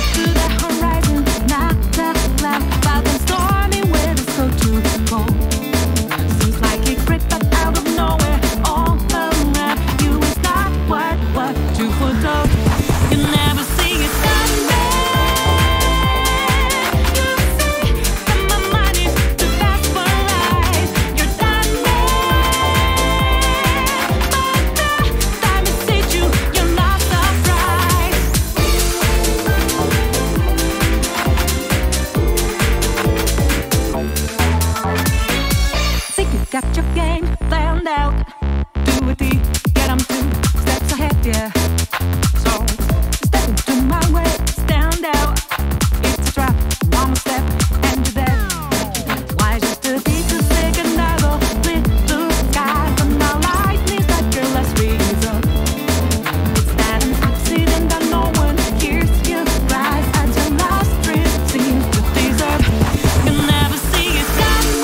Got your game found out. Do it deep, get 'em 2 steps ahead, yeah. So step into my way, stand out. It's a trap, one step, and you're dead. Why just a beat to second level with blue sky? But now lightning's like your last reason. It's not an accident that no one hears you cry as your last dream seems to deserve. You'll never see it coming.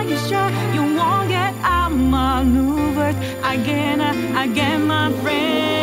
You won't get outmaneuvered again, my friend.